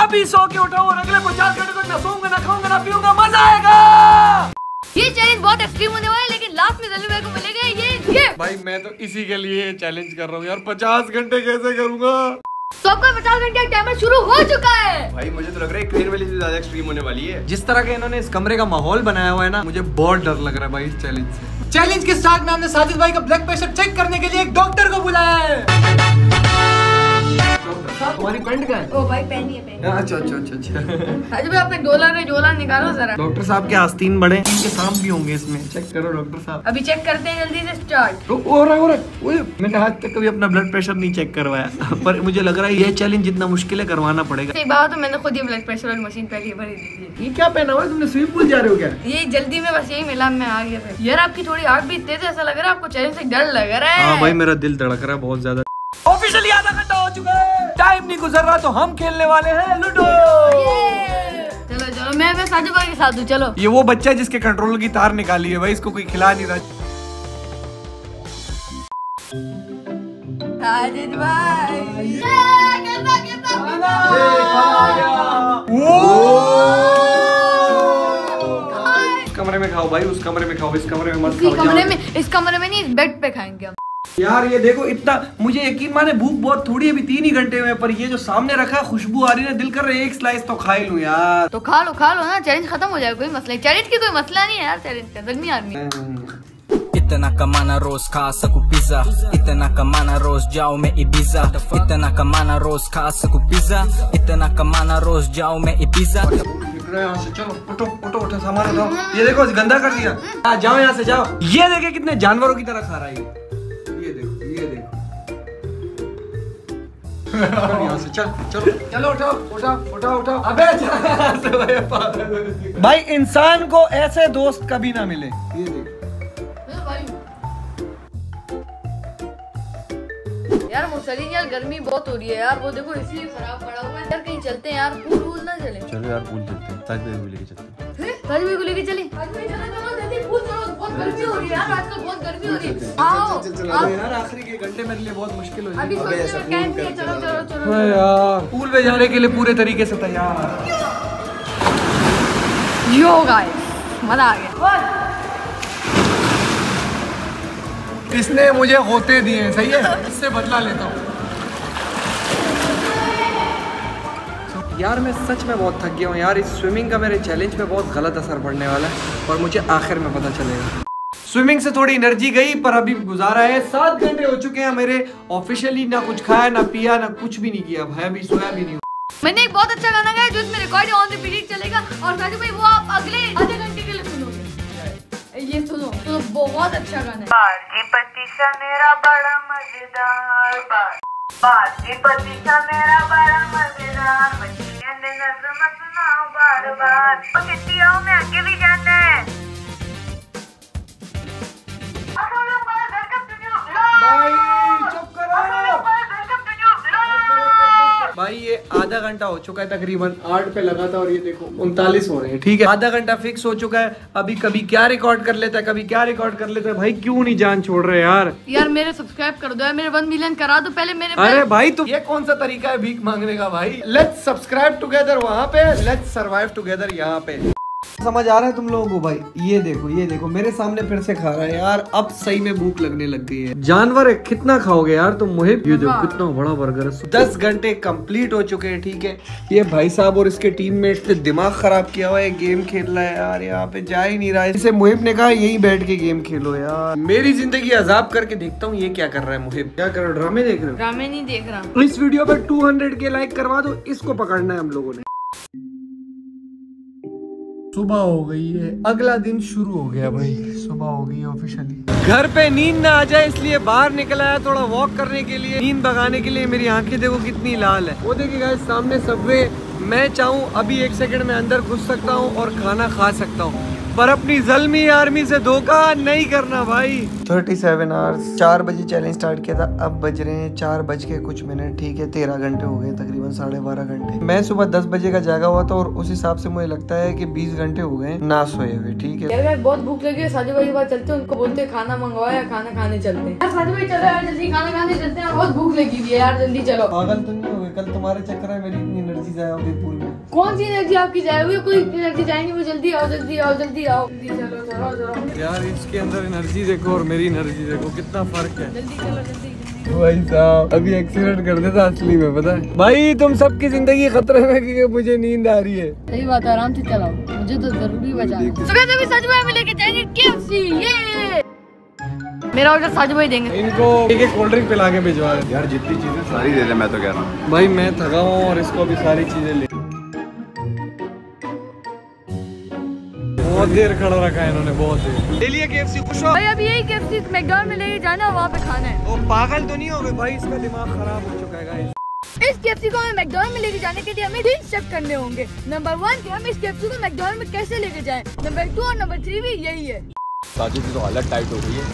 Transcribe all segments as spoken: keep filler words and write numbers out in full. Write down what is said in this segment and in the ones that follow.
अभी सो के उठाओ और अगले पचास घंटे तक ना सोऊंगा ना खाऊंगा ना पीऊंगा, मजा आएगा। ये चैलेंज बहुत एक्सट्रीम होने वाला है, लेकिन लास्ट में जल्दी भाई को मिलेगा ये ये भाई मैं तो इसी के लिए चैलेंज कर रहा हूँ यार, पचास घंटे कैसे करूँगा। तो आपका पचास घंटे का टाइमर शुरू हो चुका है। भाई मुझे तो लग रहा है क्रेन वाली से ज्यादा एक्सट्रीम होने वाली है। जिस तरह के इन्होंने इस कमरे का माहौल बनाया हुआ है ना, मुझे बहुत डर लग रहा है भाई इस चैलेंज से। चैलेंज के स्टार्ट में हमने साजिद भाई का ब्लड प्रेशर चेक करने के लिए एक डॉक्टर को बुलाया है। तुम्हारी पेंट का है? ओ भाई पेन ही है, पेन। अच्छा अच्छा अच्छा अच्छा। अजय भाई अपने डॉलर में डॉलर निकालो जरा। डॉक्टर साहब के आस्तीन बड़े, इनके सांप भी होंगे इसमें, चेक करो डॉक्टर साहब। अभी चेक करते हैं जल्दी से स्टार्ट। तो हो रहा है हो रहा है। ओए, मैंने आज तक कभी अपना ब्लड प्रेशर नहीं चेक करवाया पर मुझे लग रहा है ये चैलेंज जितना मुश्किल है करवाना पड़ेगा। सही बात, तो मैंने खुद ही ब्लड प्रेशर वाली मशीन पहले भरी दी थी। ये क्या पहना हुआ है तुमने, स्विमिंग पूल जा रहे हो क्या? ये जल्दी में बस यही मिला, मैं आ गया था। यार आपकी थोड़ी आग भी तेज है, ऐसा लग रहा है आपको चैलेंज से डर लग रहा है। हाँ भाई मेरा दिल धड़क रहा है बहुत ज्यादा। ऑफिशियली आधा घंटा हो चुका है, टाइम नहीं गुजर रहा तो हम खेलने वाले हैं लूडो। चलो चलो मैं मैं साजिद भाई के साथ हूँ, चलो। ये वो बच्चा है जिसके कंट्रोल की तार निकाली है भाई, इसको कोई खिला नहीं रहा। साजिद भाई इस कमरे में खाओ भाई, उस कमरे में खाओ, इस कमरे में मत इस खाओ। कमरे में इस कमरे में नहीं, इस बेड पे खाएंगे हम। यार ये देखो इतना, मुझे यकीन माने भूख बहुत थोड़ी है, अभी तीन ही घंटे में, पर ये जो सामने रखा है खुशबू आ रही है, दिल कर रहा है एक स्लाइस तो खा ही लूं यार। तो खा लो खा लो ना, चैलेंज खत्म हो जाएगा, कोई मसला नहीं। चैलेंज की कोई मसला नहीं है यार, चैलेंज का जल्दी आदमी। इतना कमाना रोज खा सकूं पिज्जा, इतना कमाना रोज जाओ मैं इबिजा, इतना कमाना रोज खा सकूं पिज्जा, इतना कमाना रोज जाओ मैं इबिजा। यहाँ से चलो, उठो उठो उठो, सामान उठाओ। ये देखो गंदा कर दिया, आ, जाओ यहाँ से जाओ। ये देखे कितने जानवरों की तरह खा रहा है ये देखो ये देखो। यहाँ से चल चलो चलो, उठाओ उठाओ उठाओ उठाओ। अबे भाई इंसान को ऐसे दोस्त कभी ना मिले। ये देखो यार मुसलिन यार गर्मी बहुत हो रही है यार, वो देखो इसलिए खराब पड़ा हुआ है यार। कहीं चलते हैं यार, पूल वूल ना चले। चलो यार पूल चलते हैं, ताज भाई को लेके चलते हैं। ताज भाई को लेके चले, ताज भाई चलो चलो जल्दी पूल चलो, बहुत गर्मी हो रही है यार, आजकल बहुत गर्मी हो रही है। आओ यार आखिरी के घंटे मेरे लिए बहुत मुश्किल हो अभी जाएगी। सोच रहे हैं कैंप, चलो चलो चलो यार पूल में जाने के लिए पूरे तरीके से तैयार। यो गाइस मजा आ गया। इसने मुझे होते दिए, सही है, इससे बदला लेता हूँ। यार मैं सच में बहुत थक गया हूँ यार, इस स्विमिंग का मेरे चैलेंज पे बहुत गलत असर पड़ने वाला है और मुझे आखिर में पता चलेगा। स्विमिंग से थोड़ी एनर्जी गई, पर अभी गुजारा है, सात घंटे हो चुके हैं मेरे। ऑफिशियली ना कुछ खाया ना पिया ना कुछ भी नहीं किया भाई, अभी सोया भी नहीं हूँ। मैंने एक बहुत अच्छा गाना गाया जो इसमें रिकॉर्ड ऑन रिपीट चलेगा, और साजिद भाई वो आप अगले आधे घंटे के लिए सुनोगे। ये सुनो तो बहुत अच्छा गाना है। बाजी पतीसा मेरा बड़ा मजेदार, बाजी पतीसा मेरा बड़ा मजेदार, बच्चियां ने नज़्म सुनाओ बार बार। तो कितनी आओ मैं आगे भी जाना है। भाई चुप करो भाई, ये आधा घंटा हो चुका है तकरीबन, आठ पे लगा था और ये देखो उनतालीस हो रहे हैं। ठीक है आधा घंटा फिक्स हो चुका है, अभी कभी क्या रिकॉर्ड कर लेता है कभी क्या रिकॉर्ड कर लेता है। भाई क्यों नहीं जान छोड़ रहे यार। यार मेरे सब्सक्राइब कर दो यार, मेरे वन मिलियन करा दो पहले मेरे। अरे भाई तुम ये कौन सा तरीका है भीख मांगने का भाई। लेट्स सब्सक्राइब टुगेदर वहाँ पे, लेट्स सर्वाइव टुगेदर यहाँ पे। समझ आ रहा है तुम लोगों को भाई। ये देखो ये देखो मेरे सामने फिर से खा रहा है यार, अब सही में भूख लगने लग गई है। जानवर है, कितना खाओगे यार तुम मुहिब। ये देखो कितना बड़ा बर्गर है। दस घंटे कंप्लीट हो चुके हैं। ठीक है ये भाई साहब और इसके टीममेट्स ने दिमाग खराब किया हुआ है, गेम खेल रहा है यार, यहाँ पे जा ही नहीं रहा है। इसे मुहिब ने कहा यहीं बैठ के गेम खेलो यार। मेरी जिंदगी अजाब करके देखता हूँ ये क्या कर रहा है मुहिब। क्या कर रहे हो, ड्रामे देख रहे हो? ड्रामे नहीं देख रहा। इस वीडियो पे टू हंड्रेड के लाइक करवा दो, इसको पकड़ना है हम लोगों ने। सुबह हो गई है, अगला दिन शुरू हो गया भाई, सुबह हो गई ऑफिशियली। घर पे नींद ना आ जाए इसलिए बाहर निकला है थोड़ा वॉक करने के लिए, नींद भगाने के लिए। मेरी आंखें देखो कितनी लाल है। वो देखिए गाइस सामने सबवे, मैं चाहूँ अभी एक सेकंड में अंदर घुस सकता हूँ और खाना खा सकता हूँ, पर अपनी ज़ल्मी आर्मी से धोखा नहीं करना भाई। सैंतीस आवर्स, चार बजे चैलेंज स्टार्ट किया था, अब बज रहे हैं चार बज के कुछ मिनट। ठीक है तेरह घंटे हो गए, तकरीबन साढ़े बारह घंटे। मैं सुबह दस बजे का जागा हुआ था और उस हिसाब से मुझे लगता है कि बीस घंटे हो गए ना सोए हुए। ठीक है यार बहुत भूख लगी है, साजिद भाई के पास चलते हैं, उनको बोलते हैं खाना मंगवाया, खाना खाने चलते हैं। यार साजिद भाई चलो यार जल्दी खाना खाने चलते हैं, बहुत भूख लगी हुई है यार, जल्दी चलो। पागल तो नहीं हो गए, कल तुम्हारे चक्कर में मेरी इतनी एनर्जी जाया होगी पूल में। कौन सी एनर्जी आपकी जाए हुई? कोई एनर्जी जाएंगी वो। जल्दी आओ जल्दी आओ जल्दी आओ जल्दी चलो चलो चलो। यार इसके अंदर एनर्जी देखो और मेरी एनर्जी देखो कितना फर्क है। जल्दी चलो जल्दी जल्दी। भाई साहब अभी एक्सीडेंट कर देता असली में, पता है भाई। तुम सबकी जिंदगी खतरे में क्योंकि मुझे नींद आ रही है। सही बात है, आराम से चलाओ, मुझे तो जरूरी बचा। सुबह भी सच में लेके जाएंगे केएफसी। ये मेरा ऑर्डर साजू भाई देंगे। इनको एक एक कोल्ड ड्रिंक पिला के भिजवा दे यार जितनी चीजें सारी दे दे, मैं तो कह रहा हूँ। भाई मैं थका हूँ और इसको भी सारी चीजें ले। बहुत देर खड़ा रखा है इन्होंने, बहुत देर। ले लिए केएफसी, खुश हो भाई? अभी यही केएफसी मैकडॉनल्ड में लेके जाना, वहाँ पे खाना है। वो पागल तो नहीं हो गए भाई? इसका दिमाग खराब हो चुका है गाइस। इस केएफसी को हमें मैकडॉनल्ड में लेके जाने के लिए हमें तीन स्टेप करने होंगे। नंबर वन कि हम इस केएफसी को मैकडॉनल्ड में कैसे लेके जाएं। नंबर टू और नंबर थ्री भी यही है। साजिद की तो हालत टाइट हो गई है।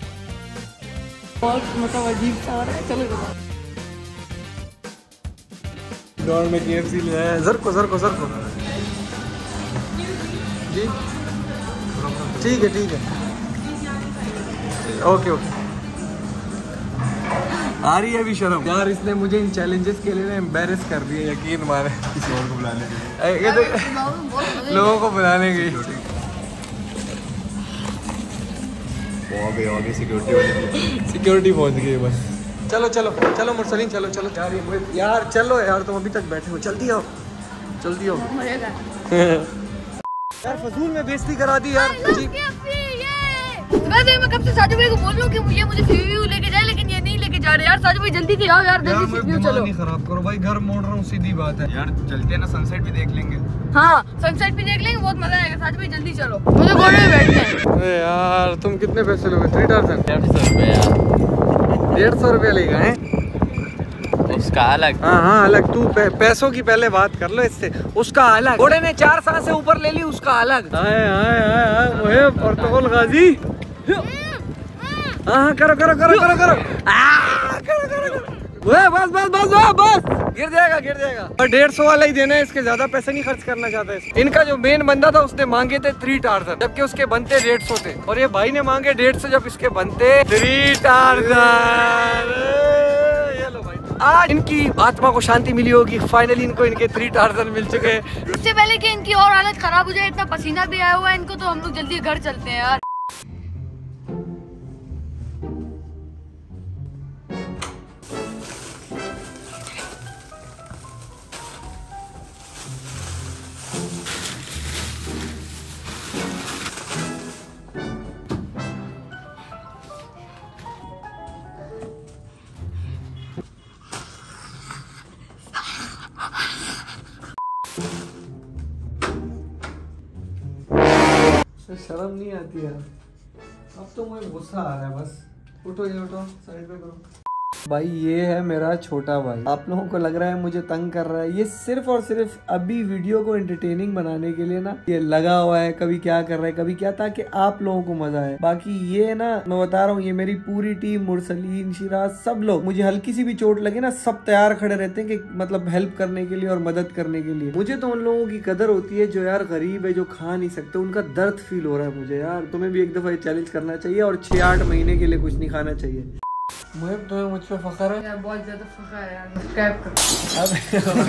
बहुत मतलब अजीब सा हो रहा है। चलो दौड़ में केएफसी ले आया। ज़रको ज़रको ज़रको जी, ठीक है ठीक है, ओके ओके। आ रही है अभी शर्म यार। इसने मुझे इन चैलेंजेस के लिए एम्बेरस कर दिया, यकीन मारे। किसी और को बुलाने के लिए, लोगों को बुलाने गई। आगे सिक्योरिटी वाली सिक्योरिटी पहुंच गई बस। चलो चलो चलो मुरसलीन चलो चलो यार, ये यार चलो यार, तुम अभी तक बैठे हो, जल्दी आओ जल्दी आओ। यार फजूल में बेइज्जती करा दी यार। वैसे मैं कब से साजू भाई को बोल रहा हूँ कि ये मुझे सीव्यू लेके जाए, लेकिन ये नहीं लेके जा रहे यार। साजू भाई जल्दी से आओ यार, जल्दी सीव्यू चलो। नहीं खराब करो भाई, घर मोड़ रहा हूँ, सीधी बात है यार। चलते हैं ना, सनसेट भी देख लेंगे। हाँ सनसेट भी देख लेंगे, बहुत मजा आएगा। साजू भाई जल्दी चलो, मुझे घोड़े में बैठना है। अरे यार तुम कितने पैसे लोगे? थ्री थाउजेंड डेढ़ सौ रुपये यार। डेढ़ सौ रुपया लेगा है उसका अलग। हाँ हाँ अलग। तू पै, पैसों की पहले बात कर लो इससे, उसका अलग। घोड़े ने चार सांसें ऊपर ले ली, उसका अलग। हाय हाय हाय हाय पोर्तुगल गाजी। हाँ करो करो करो करो करो करो करो करो। बस बस बस बस बस गिर जाएगा गिर जाएगा। और डेढ़ सौ वाला ही देना है, इसके ज्यादा पैसे नहीं खर्च करना चाहता है। इनका जो मेन बंदा था उसने मांगे थे थ्री टार्जन, जबकि उसके बनते डेढ़ सौ थे। और ये भाई ने मांगे डेढ़ सौ, जब इसके बनते थ्री टार्जन। ये लो भाई, आज इनकी आत्मा को शांति मिली होगी। फाइनली इनको इनके थ्री टार्जन मिल चुके हैं। इससे पहले कि इनकी और हालत खराब हो जाए, इतना पसीना भी आया हुआ है इनको, तो हम लोग जल्दी घर चलते हैं यार। शर्म नहीं आती यार, अब तो मुझे गुस्सा आ रहा है बस। उठो ये उठो, साइड पे करो। भाई ये है मेरा छोटा भाई। आप लोगों को लग रहा है मुझे तंग कर रहा है, ये सिर्फ और सिर्फ अभी वीडियो को एंटरटेनिंग बनाने के लिए ना ये लगा हुआ है। कभी क्या कर रहा है कभी क्या, ताकि आप लोगों को मजा आए। बाकी ये ना मैं बता रहा हूँ, ये मेरी पूरी टीम, मुरसलीन, शिराज, सब लोग, मुझे हल्की सी भी चोट लगे ना सब तैयार खड़े रहते हैं कि मतलब हेल्प करने के लिए और मदद करने के लिए। मुझे तो उन लोगों की कदर होती है जो यार गरीब है, जो खा नहीं सकते, उनका दर्द फील हो रहा है मुझे। यार तुम्हें भी एक दफा ये चैलेंज करना चाहिए और छह आठ महीने के लिए कुछ नहीं खाना चाहिए। मुझे तुम्हें मुझ पे फख्र है यार, बहुत ज्यादा फख्र है यार। सब्सक्राइब करो।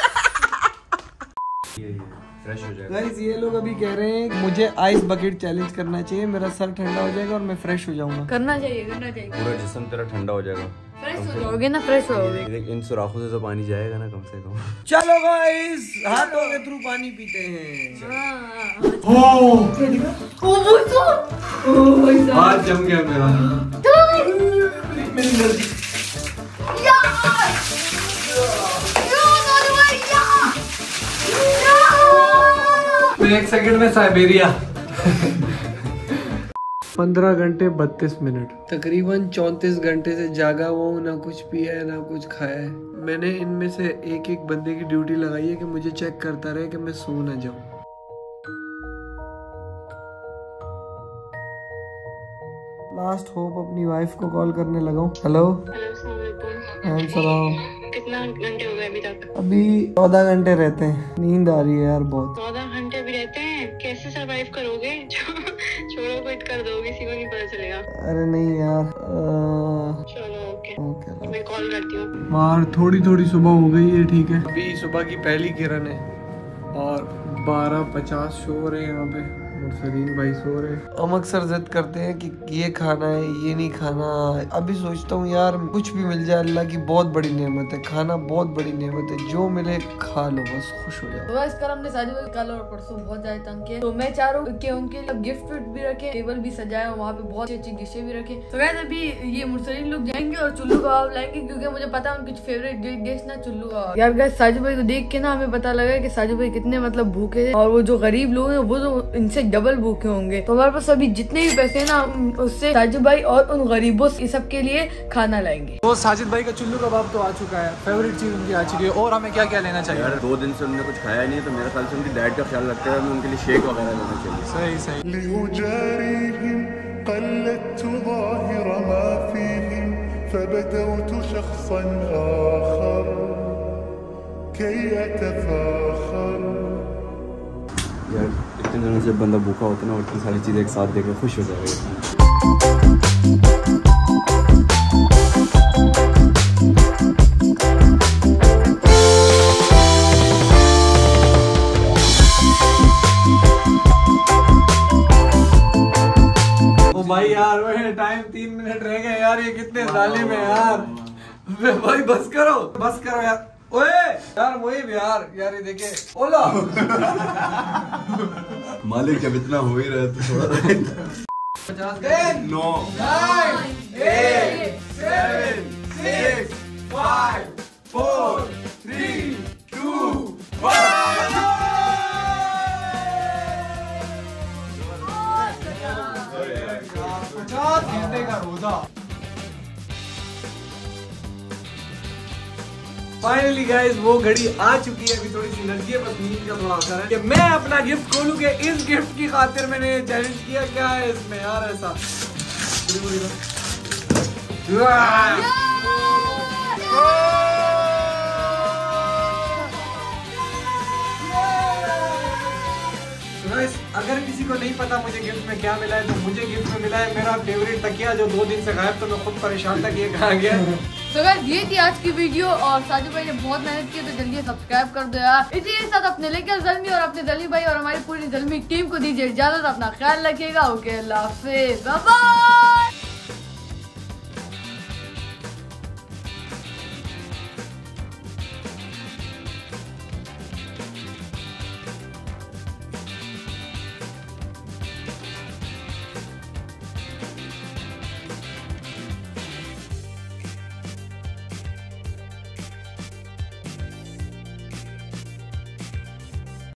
फ्रेश हो जाएगा। गाइस ये लोग अभी कह रहे हैं मुझे आइस बकेट चैलेंज करना चाहिए, मेरा सर ठंडा हो जाएगा और मैं फ्रेश हो जाऊंगा। करना चाहिए करना चाहिए, पूरा जिस्म तेरा ठंडा हो जाएगा। फ्रेश हो जाओगे ना, फ्रेश हो जाओगे। देख इन सुराखों से तो पानी जाएगा ना कम से कम। चलो गाइस हाथों के थ्रू पानी पीते हैं। हाथ जम गया मेरा। मेरी एनर्जी मैं एक सेकंड में साइबेरिया। पंद्रह घंटे बत्तीस मिनट, तकरीबन चौंतीस घंटे से जागा हुआ हूँ, ना कुछ पिया है ना कुछ खाया है। मैंने इनमें से एक एक बंदे की ड्यूटी लगाई है कि मुझे चेक करता रहे कि मैं सो ना जाऊं। लास्ट होप अपनी वाइफ को कॉल करने लगा हूँ। हेलो सलाम। कितना घंटे हो गए अभी तक? अभी चौदह घंटे रहते हैं। नींद आ रही है यार बहुत। चौदह घंटे भी रहते हैं? कैसे सरवाइव करोगे? छोड़ो क्विट कर दो, किसी को नहीं पता चलेगा। अरे नहीं यार। आ... चलो ओके ओके मैं कॉल कॉल करती हूँ। बाहर थोड़ी थोड़ी सुबह हो गई है, ठीक है। अभी सुबह की पहली किरण है और बारह पचास शो रहे यहाँ पे। मुरसलीन भाई सो रहे। हम अक्सर जिद करते हैं कि ये खाना है, ये नहीं खाना। अभी सोचता हूँ यार कुछ भी मिल जाए, अल्लाह की बहुत बड़ी नेमत है। खाना बहुत बड़ी नेमत है, जो मिले खा लो, बस खुश हो जाओ। तो इस कर हमने साजिद भाई कल और परसों बहुत ज्यादा तंग किए, तो मैं चाह रहा हूँ कि उनके लिए गिफ्ट विफ्ट भी रखे, टेबल भी सजाए, वहाँ पे बहुत अच्छी डिशें भी रखे। तो वैसे अभी ये मुरसलीन लोग जाएंगे और चुल्लू कबाब लाएंगे, क्योंकि मुझे पता है उनकी फेवरेट डिश ना चुल्लू कबाब। यार गाइस साजिद भाई को देख के ना हमें पता लगा कि साजिद भाई कितने मतलब भूखे हैं, और वो जो गरीब लोग हैं वो तो इनसे डबल भूखे होंगे। तो हमारे पास अभी जितने भी पैसे हैं ना, उससे साजिद भाई और उन गरीबों ये सब के लिए खाना लाएंगे। तो साजिद भाई का चुल्लू कबाब तो आ चुका है, फेवरेट चीज उनकी आ चुकी है। और हमें क्या क्या लेना चाहिए? यार दो दिन से उन्होंने कुछ खाया नहीं है, तो मेरे ख्याल से उनकी डाइट का ख्याल रखते हुए उनके लिए शेक वगैरह लेना चाहिए। सही सही। यार इतने दिनों से बंदा भूखा होता है ना, और इतनी सारी चीज़ें एक साथ देकर खुश हो जाएगा। ओ भाई यार वही टाइम तीन मिनट रह गए यार, ये कितने जालिम है यार। वे भाई बस करो बस करो यार। ओए यार वही यार यार ये देखे ओला मालिक जब इतना हो ही रहा है तो थोड़ा पचास नौ nine eight seven six five four three two पचास घंटे का रोजा। फाइनली गाइस वो घड़ी आ चुकी है, अभी थोड़ी सी एनर्जी है, बस नींद का थोड़ा असर है कि मैं अपना गिफ्ट खोलूं। कि इस गिफ्ट की खातिर मैंने चैलेंज किया। क्या है इसमें यार ऐसा? गाइस अगर किसी को नहीं पता मुझे गिफ्ट में क्या मिला है, तो मुझे गिफ्ट में मिला है मेरा फेवरेट तकिया, जो दो दिन से गायब, तो मैं खुद परेशान था कि ये कहाँ गया। तो गाइस ये थी आज की वीडियो, और साजिद भाई ने बहुत मेहनत की, तो जल्दी सब्सक्राइब कर दो यार। इसी के साथ अपने लेकर जल्मी और अपने जल्मी भाई और हमारी पूरी जल्मी टीम को दीजिए इजाजत। अपना ख्याल रखिएगा। ओके अल्लाह हाफिज़, बाय बाय।